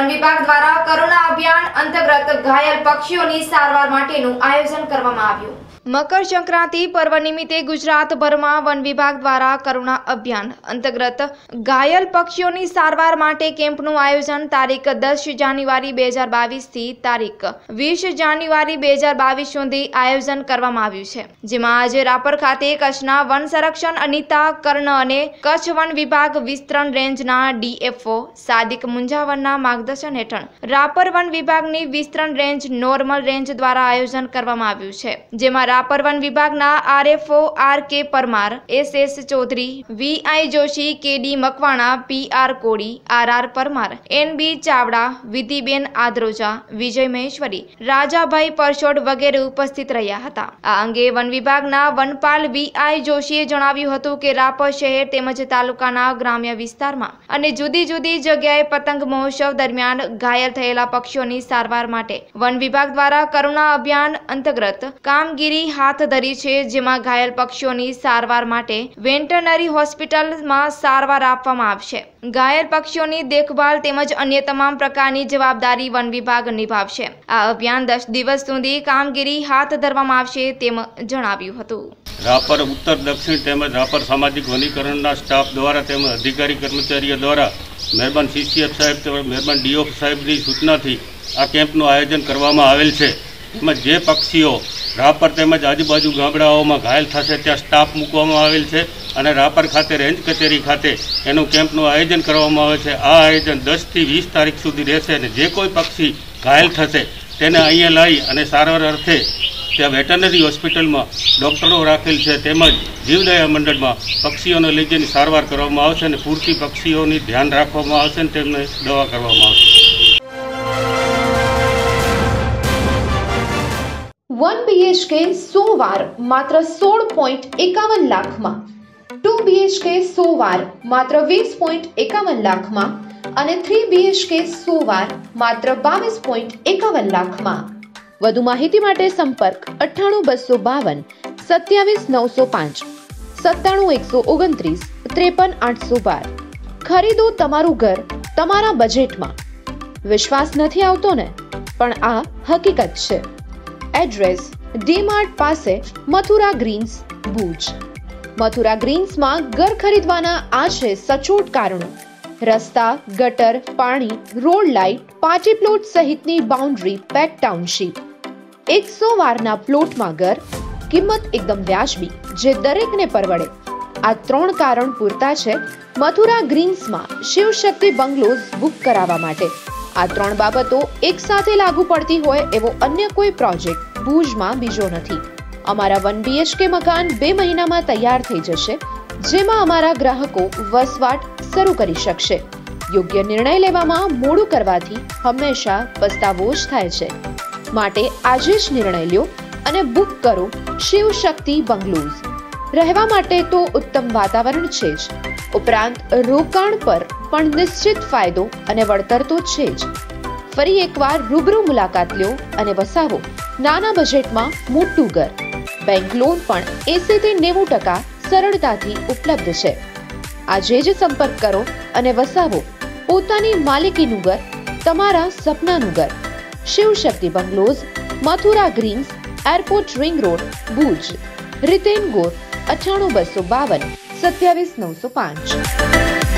One विभाग द्वारा करुणा अभियान अंतर्गत घायल पक्षीओनी सारवार माटेનું આયોજન કરવામાં આવ્યું। मकर संक्रांति पर्व निमित्ते गुजरातभरमा वन विभाग द्वारा करुणा अभियान अंतर्गत घायल पक्षीओनी सारवार माटे केम्पનું आयोजन तारीख 10 જાન્યુઆરી 2022 થી તારીખ 20 જાન્યુઆરી 2022 સુધી આયોજન કરવામાં આવ્યું છે, જેમાં આજે રાપર ખાતે કચ્છના વન સંરક્ષણ અનિતા કર્ણ અને કચ્છ વન વિભાગ વિસ્તરણ રેન્જના ડીએફઓ સાદિક મુંજાવરના માર્ગદર્શન હેઠળ રાપર વન વિભાગની વિસ્તરણ રેન્જ નોર્મલ રેન્જ દ્વારા આયોજન કરવામાં આવ્યું છે, જેમાં रापर वन विभागना RFO R K. Parmar, S S. Chaudhary, V I. Joshi, K D. Makwana, P R. Kodi, R R. Parmar, N B. Chavda, Vidhiben Adroja, Vijay Maheshwari, Rajabhai Parshod वगैरह उपस्थित रह्या हता। आ अंगे वन विभागना वनपाल वी.आई. जोशीए जणाव्युं हतुं के रापर शहेर तेमज तालुकाना ग्राम्य विस्तारमां अने जुदी जुदी जग्याए पतंग महोत्सव दरमियान घायल थयेला पक्षीओनी सारवार माटे वन विभाग द्वारा करुणा अभियान अंतर्गत कामगीरी हाथ धरी छे, जेमां घायल पक्षीओनी सारवार माटे वेटरनरी होस्पिટલમાં સારવાર આપવામાં આવશે। घायल पक्षीओनी देखभाल तेमज अन्य तमाम प्रकारनी जवाबदारी वन विभाग निभावशे। आ अभियान 10 दिवस सुधी कामगीरी हाथ धरवामां आवशे तेम जणाव्युं हतुं। रापर उत्तर दक्षिण तेमज रापर सामाजिक वनीकरणना स्टाफ द्वारा तेमज अधिकारी कर्मचारीओ द्वारा मेहरबान सीसीएफ साहेब तेमज मेहरबान डीओ साहेबनी सूचनाथी आ केम्पनुं आयोजन करवामां आवेल छे। तेमज जे पक्षीओ रापर तेमज आजुबाजु गामडाओमां घायल थशे त्यां स्टाफ मूकवामां आवेल छे अने रापर खाते रेन्ज कचेरी खाते एनुं केम्पनुं आयोजन करवामां आवे छे। आ आयोजन 10 થી 20 तारीख सुधी रहेशे अने जे कोई पक्षी घायल थशे तेने अहींया लावी अने सारवार अर्थे त्यां वेटरनरी होस्पिટલમાં डॉक्टरो राखेल छे तेमज जीवदया मंडळमां पक्षीओने लई जईने सारवार करवामां आवशे अने पूरती पक्षीओनी ध्यान राखवामां आवशे अने तेમને दवा करवामां आवशे। 1 BHK 100 वार मात्र 16.51 लाख में, 2 BHK 100 वार मात्र 20.51 लाख में અને 3 BHK 100 वार मात्र 22.51 लाख में। વધુ માહિતી માટે સંપર્ક 98 252 27 905 97 129 53 812। ખરીદો તમારું ઘર તમારા બજેટમાં। વિશ્વાસ નથી આવતો ને, પણ આ હકીકત છે। एड्रेस डी-मार्ट पासे मथुरा ग्रीन्स भूज। मथुरा ग्रीन्स में घर खरीदवाना आ छे सचोट कारणों। रस्ता, गटर, पानी, रोड लाइट, पार्टी प्लॉट सहितनी बाउंड्री पैक टाउनशीप। 100 वारना प्लॉट में घर, किंमत एकदम व्याजबी जे दरेक ने परवड़े। आ 3 कारण पूरता छे मथुरा ग्रीन्स में शिव शक्ति बंगलोज बुक करावा माटे। आ 3 बाबतो एक साथे लागू पड़ती होय एवो अन्य कोई प्रोजेक्ट भूज में बीजो नहीं। अमारा 1 BHK मकान 2 महीना में तैयार थई जशे, जेमां अमारा ग्राहको वसवाट शरू करी शकशे। योग्य निर्णय लेवामां मोडुं करवाथी हमेशा पछतावो ज थाय छे। माटे आजे ज निर्णय ल्यो अने बुक करो शिव शक्ति बंगलोज। રહેવા માટે તો ઉત્તમ વાતાવરણ છે જ, ઉપરાંત રોકાણ પર પણ નિશ્ચિત ફાયદો અને વળતર તો છે જ। ફરી એકવાર રૂબરૂ મુલાકાત લ્યો અને વસાવો નાના બજેટમાં મોટું ઘર। બેંક લોન પણ 80 થી 90% સરળતાથી ઉપલબ્ધ છે। આજે જ સંપર્ક કરો અને વસાવો પોતાની માલિકીનું ઘર, તમારા સપનાનું ઘર। Shiv Shakti bungalows, Mathura Greens, airport ring road, Bhuj. Riten Gor 98 252 27 905।